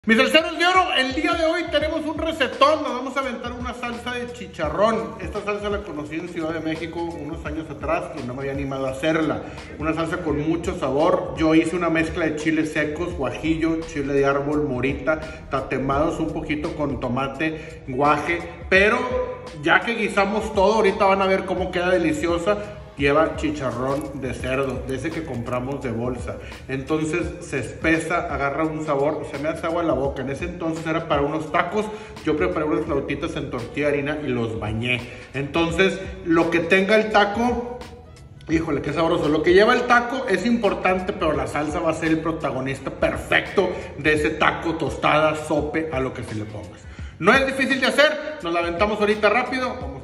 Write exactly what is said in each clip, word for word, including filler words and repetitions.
Mis salseros de oro, el día de hoy tenemos un recetón. Nos vamos a aventar una salsa de chicharrón. Esta salsa la conocí en Ciudad de México unos años atrás y no me había animado a hacerla. Una salsa con mucho sabor. Yo hice una mezcla de chiles secos, guajillo, chile de árbol, morita, tatemados un poquito con tomate, guaje. Pero ya que guisamos todo, ahorita van a ver cómo queda deliciosa. Lleva chicharrón de cerdo, de ese que compramos de bolsa. Entonces se espesa, agarra un sabor, se me hace agua en la boca. En ese entonces era para unos tacos. Yo preparé unas flautitas en tortilla de harina y los bañé. Entonces, lo que tenga el taco, híjole, qué sabroso. Lo que lleva el taco es importante, pero la salsa va a ser el protagonista perfecto de ese taco, tostada, sope, a lo que se le pongas. No es difícil de hacer, nos la aventamos ahorita rápido. Vamos a hacerlo.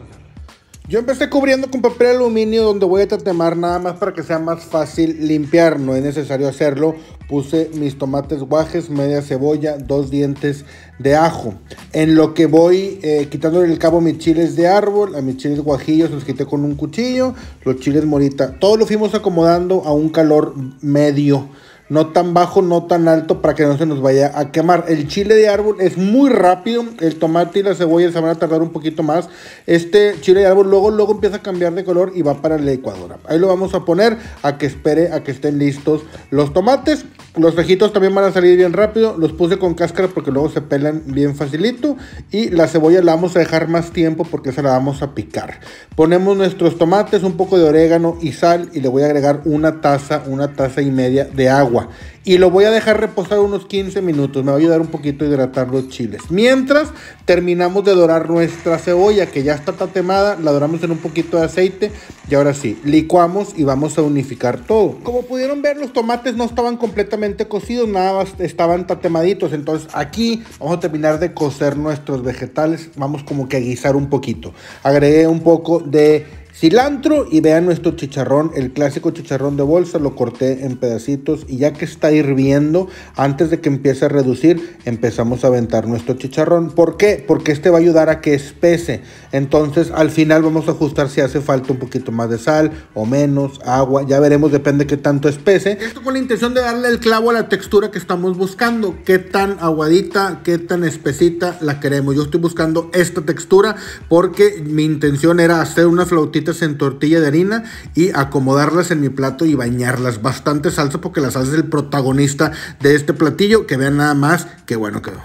Yo empecé cubriendo con papel aluminio donde voy a tatemar nada más para que sea más fácil limpiar. No es necesario hacerlo. Puse mis tomates guajes, media cebolla, dos dientes de ajo. En lo que voy eh, quitándole el cabo a mis chiles de árbol, a mis chiles guajillos los quité con un cuchillo, los chiles morita. Todo lo fuimos acomodando a un calor medio. No tan bajo, no tan alto para que no se nos vaya a quemar. El chile de árbol es muy rápido. El tomate y la cebolla se van a tardar un poquito más. Este chile de árbol luego, luego empieza a cambiar de color y va para la licuadora. Ahí lo vamos a poner a que espere a que estén listos los tomates. Los vejitos también van a salir bien rápido. Los puse con cáscara porque luego se pelan bien facilito. Y la cebolla la vamos a dejar más tiempo porque esa la vamos a picar. Ponemos nuestros tomates, un poco de orégano y sal. Y le voy a agregar una taza, una taza y media de agua. Y lo voy a dejar reposar unos quince minutos. Me va a ayudar un poquito a hidratar los chiles. Mientras terminamos de dorar nuestra cebolla, que ya está tatemada. La doramos en un poquito de aceite. Y ahora sí, licuamos y vamos a unificar todo. Como pudieron ver, los tomates no estaban completamente cocidos, nada más estaban tatemaditos. Entonces aquí vamos a terminar de cocer nuestros vegetales. Vamos como que a guisar un poquito. Agregué un poco de cilantro y vean nuestro chicharrón, el clásico chicharrón de bolsa. Lo corté en pedacitos y ya que está hirviendo, antes de que empiece a reducir, empezamos a aventar nuestro chicharrón. ¿Por qué? Porque este va a ayudar a que espese. Entonces al final vamos a ajustar si hace falta un poquito más de sal o menos, agua, ya veremos, depende de qué tanto espese. Esto con la intención de darle el clavo a la textura que estamos buscando, qué tan aguadita, qué tan espesita la queremos. Yo estoy buscando esta textura porque mi intención era hacer una flautita en tortilla de harina y acomodarlas en mi plato y bañarlas. Bastante salsa porque la salsa es el protagonista de este platillo. Que vean nada más qué bueno quedó.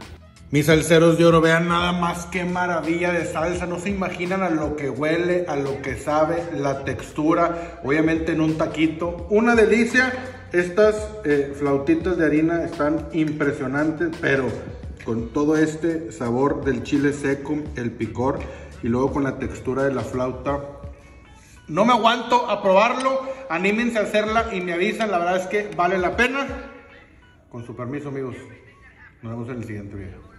Mis salseros de oro, vean nada más qué maravilla de salsa. No se imaginan a lo que huele, a lo que sabe, la textura. Obviamente en un taquito, una delicia. Estas eh, flautitas de harina están impresionantes, pero con todo este sabor del chile seco, el picor y luego con la textura de la flauta, no me aguanto a probarlo. Anímense a hacerla y me avisan. La verdad es que vale la pena. Con su permiso, amigos, nos vemos en el siguiente video.